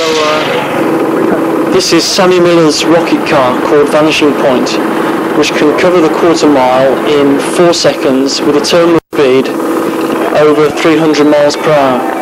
This is Sammy Miller's rocket car called Vanishing Point, which can cover the quarter mile in 4 seconds with a terminal speed over 300 miles per hour.